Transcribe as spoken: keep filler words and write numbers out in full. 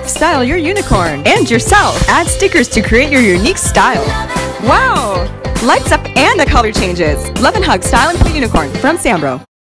Style your unicorn and yourself. Add stickers to create your unique style. Wow! Lights up and the color changes. Love and hug Style and Play Unicorn from Sambro.